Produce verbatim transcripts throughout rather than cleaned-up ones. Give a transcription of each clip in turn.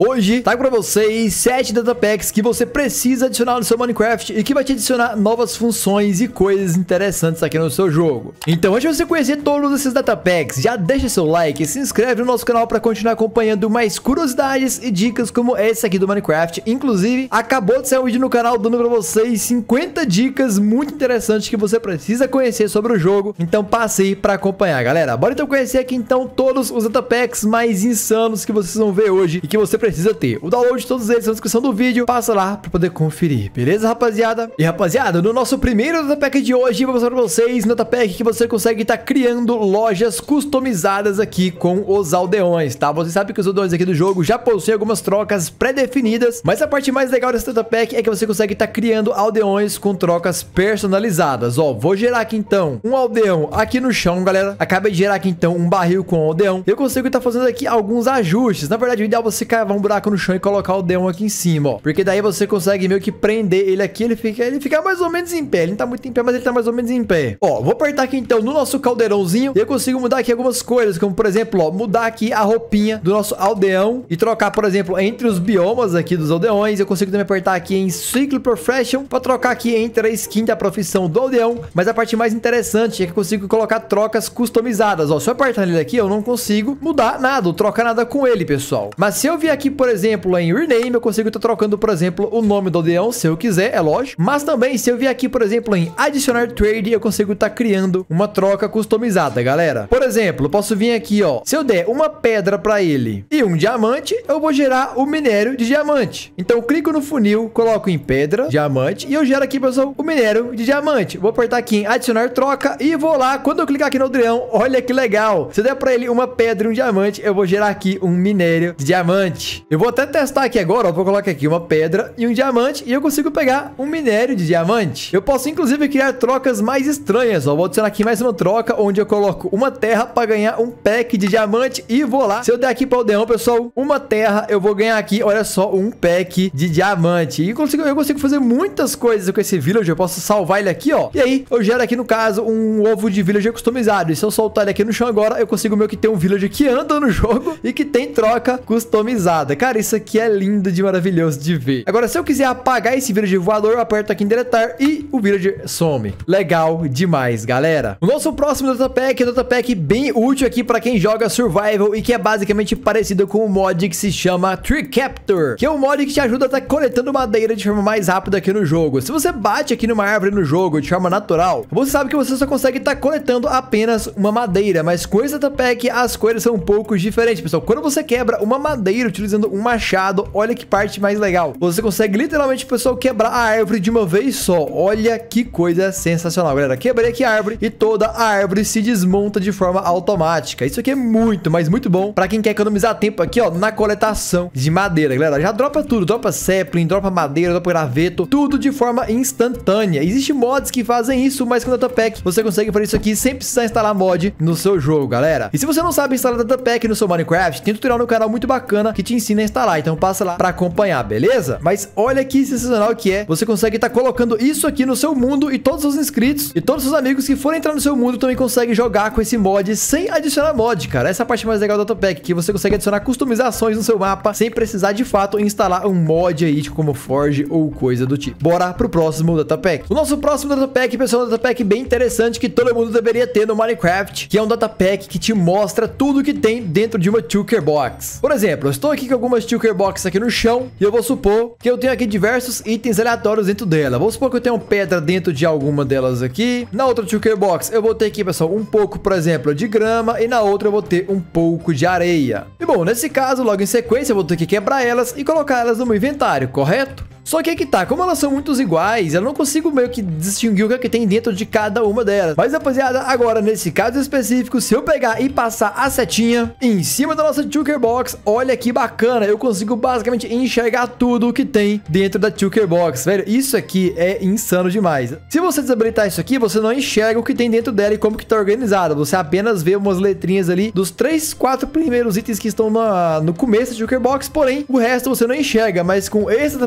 Hoje trago pra vocês sete datapacks que você precisa adicionar no seu Minecraft e que vai te adicionar novas funções e coisas interessantes aqui no seu jogo. Então, antes de você conhecer todos esses datapacks, já deixa seu like e se inscreve no nosso canal para continuar acompanhando mais curiosidades e dicas como essa aqui do Minecraft. Inclusive, acabou de sair um vídeo no canal dando pra vocês cinquenta dicas muito interessantes que você precisa conhecer sobre o jogo. Então, passe aí pra acompanhar, galera. Bora então conhecer aqui então todos os datapacks mais insanos que vocês vão ver hoje e que você precisa ter. O download de todos eles na descrição do vídeo, passa lá pra poder conferir, beleza, rapaziada? E rapaziada, no nosso primeiro datapack de hoje, vou mostrar pra vocês um datapack que você consegue estar tá criando lojas customizadas aqui com os aldeões, tá? Você sabe que os aldeões aqui do jogo já possuem algumas trocas pré-definidas, mas a parte mais legal desse datapack é que você consegue estar tá criando aldeões com trocas personalizadas. Ó, vou gerar aqui então um aldeão aqui no chão, galera. Acabei de gerar aqui então um barril com um aldeão. Eu consigo estar tá fazendo aqui alguns ajustes. Na verdade, o ideal é você cavar um buraco no chão e colocar o aldeão aqui em cima, ó. Porque daí você consegue meio que prender ele aqui. Ele fica, ele fica mais ou menos em pé. Ele não tá muito em pé, mas ele tá mais ou menos em pé. Ó, vou apertar aqui então no nosso caldeirãozinho e eu consigo mudar aqui algumas coisas, como por exemplo, ó, mudar aqui a roupinha do nosso aldeão e trocar, por exemplo, entre os biomas aqui dos aldeões. Eu consigo também apertar aqui em Cycle Profession para trocar aqui entre a skin da profissão do aldeão. Mas a parte mais interessante é que eu consigo colocar trocas customizadas, ó. Se eu apertar nele aqui, eu não consigo mudar nada, ou trocar nada com ele, pessoal. Mas se eu vir aqui, por exemplo, em Rename, eu consigo estar trocando, por exemplo, o nome do aldeão, se eu quiser, é lógico. Mas também, se eu vir aqui, por exemplo, em Adicionar Trade, eu consigo estar criando uma troca customizada, galera. Por exemplo, eu posso vir aqui, ó. Se eu der uma pedra para ele e um diamante, eu vou gerar o minério de diamante. Então, eu clico no funil, coloco em pedra, diamante, e eu gero aqui, pessoal, o minério de diamante. Vou apertar aqui em Adicionar Troca e vou lá. Quando eu clicar aqui no aldeão, olha que legal. Se eu der para ele uma pedra e um diamante, eu vou gerar aqui um minério de diamante. Eu vou até testar aqui agora, ó. Vou colocar aqui uma pedra e um diamante e eu consigo pegar um minério de diamante. Eu posso, inclusive, criar trocas mais estranhas, ó. Vou adicionar aqui mais uma troca, onde eu coloco uma terra para ganhar um pack de diamante e vou lá. Se eu der aqui para o aldeão, pessoal, uma terra, eu vou ganhar aqui, olha só, um pack de diamante. E eu consigo, eu consigo fazer muitas coisas com esse villager. Eu posso salvar ele aqui, ó. E aí, eu gero aqui, no caso, um ovo de villager customizado. E se eu soltar ele aqui no chão agora, eu consigo meio que ter um villager que anda no jogo e que tem troca customizada. Cara, isso aqui é lindo de maravilhoso de ver. Agora, se eu quiser apagar esse villager voador, eu aperto aqui em deletar e o villager some. Legal demais, galera. O nosso próximo datapack é um datapack bem útil aqui para quem joga Survival e que é basicamente parecido com um mod que se chama Tree Capture, que é um mod que te ajuda a estar coletando madeira de forma mais rápida aqui no jogo. Se você bate aqui numa árvore no jogo de forma natural, você sabe que você só consegue estar coletando apenas uma madeira, mas com esse datapack as coisas são um pouco diferentes, pessoal. Quando você quebra uma madeira utilizando um machado, olha que parte mais legal. Você consegue literalmente, pessoal, quebrar a árvore de uma vez só. Olha que coisa sensacional, galera. Quebrei aqui a árvore e toda a árvore se desmonta de forma automática. Isso aqui é muito, mas muito bom para quem quer economizar tempo aqui, ó, na coletação de madeira, galera. Já dropa tudo, dropa sapling, dropa madeira, dropa graveto, tudo de forma instantânea. Existem mods que fazem isso, mas com o datapack você consegue fazer isso aqui sem precisar instalar mod no seu jogo, galera. E se você não sabe instalar datapack no seu Minecraft, tem um tutorial no canal muito bacana que te ensina a instalar, então passa lá para acompanhar, beleza? Mas olha que sensacional que é. Você consegue estar colocando isso aqui no seu mundo e todos os inscritos e todos os amigos que forem entrar no seu mundo também conseguem jogar com esse mod sem adicionar mod, cara. Essa é a parte mais legal do datapack, que você consegue adicionar customizações no seu mapa sem precisar de fato instalar um mod aí, tipo como Forge ou coisa do tipo. Bora pro próximo datapack. O nosso próximo datapack, pessoal, é um datapack bem interessante que todo mundo deveria ter no Minecraft, que é um datapack que te mostra tudo que tem dentro de uma Shulker Box. Por exemplo, eu estou aqui com algumas Shulker Box aqui no chão e eu vou supor que eu tenho aqui diversos itens aleatórios dentro dela. Vamos supor que eu tenho pedra dentro de alguma delas aqui. Na outra Shulker Box eu vou ter aqui, pessoal, um pouco, por exemplo, de grama e na outra eu vou ter um pouco de areia. E bom, nesse caso, logo em sequência, eu vou ter que quebrar elas e colocar elas no meu inventário, correto? Só que aqui tá, como elas são muito iguais, eu não consigo meio que distinguir o que é que tem dentro de cada uma delas. Mas, rapaziada, agora, nesse caso específico, se eu pegar e passar a setinha em cima da nossa Shulker Box, olha que bacana, eu consigo basicamente enxergar tudo o que tem dentro da Shulker Box, velho. Isso aqui é insano demais. Se você desabilitar isso aqui, você não enxerga o que tem dentro dela e como que tá organizado. Você apenas vê umas letrinhas ali dos três, quatro primeiros itens que estão na, no começo da Shulker Box, porém, o resto você não enxerga. Mas com esse datapack aqui, cara,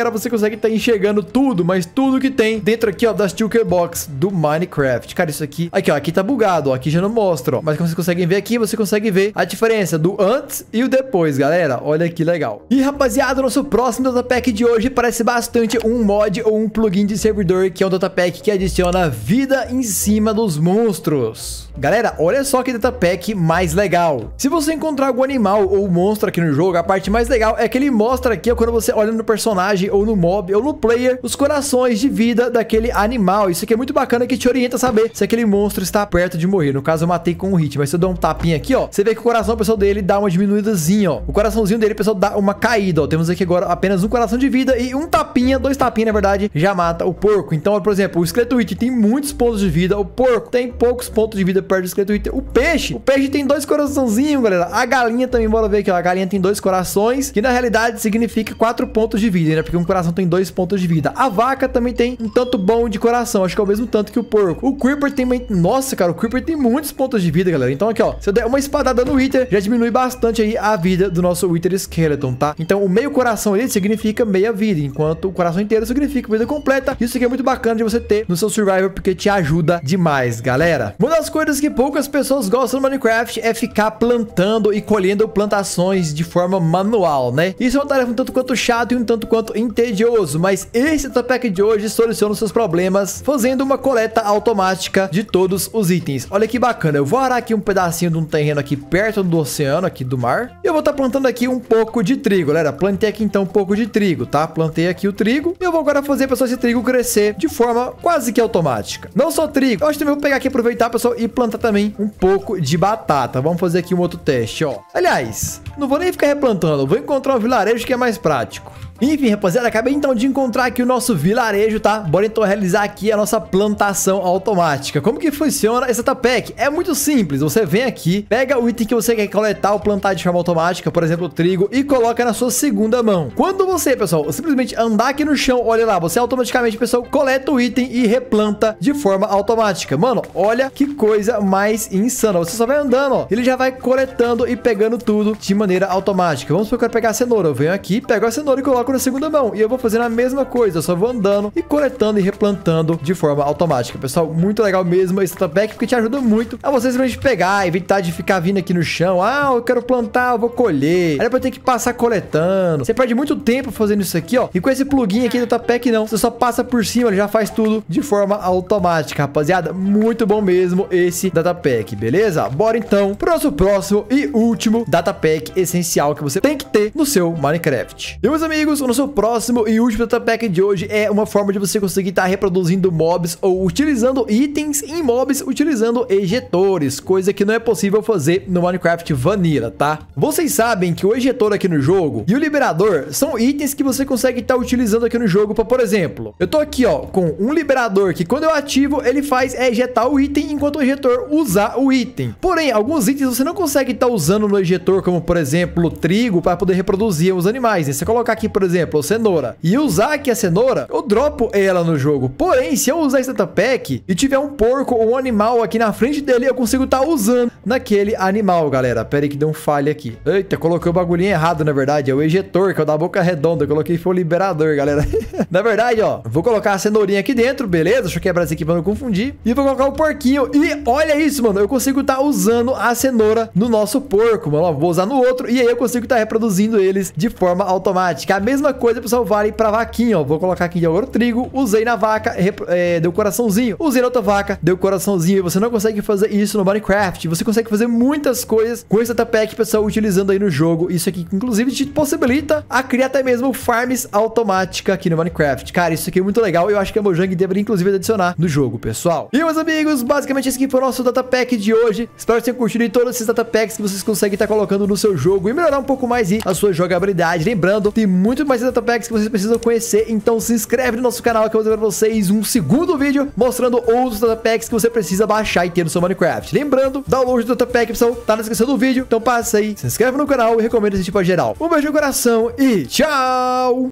agora você consegue estar enxergando tudo, mas tudo que tem dentro aqui, ó, das Shulker Box do Minecraft. Cara, isso aqui, aqui, ó, aqui tá bugado, ó, aqui já não mostra, ó, mas como vocês conseguem ver aqui, você consegue ver a diferença do antes e o depois, galera. Olha que legal. E, rapaziada, o nosso próximo datapack de hoje parece bastante um mod ou um plugin de servidor, que é um datapack que adiciona vida em cima dos monstros. Galera, olha só que datapack mais legal. Se você encontrar algum animal ou monstro aqui no jogo, a parte mais legal é que ele mostra aqui, ó, quando você olha no personagem ou no mob ou no player, os corações de vida daquele animal. Isso aqui é muito bacana, que te orienta a saber se aquele monstro está perto de morrer. No caso, eu matei com um hit, mas se eu der um tapinha aqui, ó, você vê que o coração, pessoal, dele dá uma diminuídazinha, ó. O coraçãozinho dele, pessoal, dá uma caída, ó. Temos aqui agora apenas um coração de vida e um tapinha, dois tapinhas, na verdade, já mata o porco. Então, ó, por exemplo, o esqueleto item tem muitos pontos de vida, o porco tem poucos pontos de vida perto do esqueleto item. O peixe, o peixe tem dois coraçãozinhos, galera. A galinha também, bora ver aqui, ó. A galinha tem dois corações, que na realidade significa quatro pontos de vida, né? Porque um coração tem dois pontos de vida. A vaca também tem um tanto bom de coração, acho que é o mesmo tanto que o porco. O Creeper tem... Nossa, cara, o Creeper tem muitos pontos de vida, galera. Então aqui, ó, se eu der uma espadada no Wither, já diminui bastante aí a vida do nosso Wither Skeleton, tá? Então o meio coração ali significa meia vida, enquanto o coração inteiro significa vida completa. Isso aqui é muito bacana de você ter no seu Survivor, porque te ajuda demais, galera. Uma das coisas que poucas pessoas gostam no Minecraft é ficar plantando e colhendo plantações de forma manual, né? Isso é uma tarefa um tanto quanto chato e um tanto quanto entedioso, mas esse datapack de hoje soluciona os seus problemas fazendo uma coleta automática de todos os itens. Olha que bacana, eu vou arar aqui um pedacinho de um terreno aqui perto do oceano, aqui do mar, e eu vou estar tá plantando aqui um pouco de trigo, galera. Plantei aqui então um pouco de trigo, tá? Plantei aqui o trigo e eu vou agora fazer, pessoal, esse trigo crescer de forma quase que automática. Não só trigo, eu acho que também vou pegar aqui, aproveitar, pessoal, e plantar também um pouco de batata. Vamos fazer aqui um outro teste, ó. Aliás, não vou nem ficar replantando, vou encontrar um vilarejo que é mais prático. Enfim, rapaziada, acabei então de encontrar aqui o nosso vilarejo, tá? Bora então realizar aqui a nossa plantação automática. Como que funciona esse datapack? É muito simples, você vem aqui, pega o item que você quer coletar ou plantar de forma automática, por exemplo, o trigo, e coloca na sua segunda mão. Quando você, pessoal, simplesmente andar aqui no chão, olha lá, você automaticamente, pessoal, coleta o item e replanta de forma automática. Mano, olha que coisa mais insana. Você só vai andando, ó, ele já vai coletando e pegando tudo de maneira automática. Vamos supor que eu quero pegar a cenoura, eu venho aqui, pego a cenoura e coloco na segunda mão, e eu vou fazendo a mesma coisa, eu só vou andando e coletando e replantando de forma automática. Pessoal, muito legal mesmo esse datapack, porque te ajuda muito a você simplesmente pegar, evitar de ficar vindo aqui no chão, ah, eu quero plantar, eu vou colher, aí depois tem que passar coletando, você perde muito tempo fazendo isso aqui, ó, e com esse plugin aqui do datapack não, você só passa por cima, ele já faz tudo de forma automática, rapaziada, muito bom mesmo esse datapack, beleza? Bora então pro nosso próximo e último datapack essencial que você tem que ter no seu Minecraft. E meus amigos, o nosso próximo e último datapack de hoje é uma forma de você conseguir estar tá reproduzindo mobs ou utilizando itens em mobs utilizando ejetores, coisa que não é possível fazer no Minecraft Vanilla, tá? Vocês sabem que o ejetor aqui no jogo e o liberador são itens que você consegue estar tá utilizando aqui no jogo para, por exemplo, eu tô aqui, ó, com um liberador que quando eu ativo, ele faz é ejetar o item enquanto o ejetor usar o item. Porém, alguns itens você não consegue estar tá usando no ejetor, como, por exemplo, o trigo, para poder reproduzir os animais, né? Você colocar aqui, por exemplo, a cenoura, e usar aqui a cenoura, eu dropo ela no jogo. Porém, se eu usar esse datapack e tiver um porco ou um animal aqui na frente dele, eu consigo estar tá usando naquele animal, galera. Pera aí que deu um falha aqui. Eita, coloquei o bagulhinho errado, na verdade. É o ejetor, que é o da boca redonda. Eu coloquei foi o liberador, galera. Na verdade, ó, vou colocar a cenourinha aqui dentro, beleza? Deixa eu quebrar isso aqui pra não confundir. E vou colocar o porquinho. E olha isso, mano. Eu consigo estar tá usando a cenoura no nosso porco, mano. Ó, vou usar no outro. E aí eu consigo estar tá reproduzindo eles de forma automática. A mesma coisa, pessoal, vale pra vaquinha, ó. Vou colocar aqui agora o trigo. Usei na vaca, é, deu coraçãozinho. Usei na outra vaca, deu coraçãozinho. E você não consegue fazer isso no Minecraft. Você consegue fazer muitas coisas com esse datapack, pessoal, utilizando aí no jogo. Isso aqui, inclusive, te possibilita a criar até mesmo farms automática aqui no Minecraft. Cara, isso aqui é muito legal. Eu acho que a Mojang deveria, inclusive, adicionar no jogo, pessoal. E, meus amigos, basicamente esse aqui foi o nosso datapack de hoje. Espero que tenham curtido todos esses datapacks que vocês conseguem estar colocando no seu jogo e melhorar um pouco mais aí a sua jogabilidade. Lembrando, tem muito mais datapacks que vocês precisam conhecer. Então, se inscreve no nosso canal que eu vou trazer pra vocês um segundo vídeo mostrando outros datapacks que você precisa baixar e ter no seu Minecraft. Lembrando, download do datapack, pessoal, tá na descrição do vídeo. Então, passa aí, se inscreve no canal e recomenda esse tipo a geral. Um beijo no coração e tchau!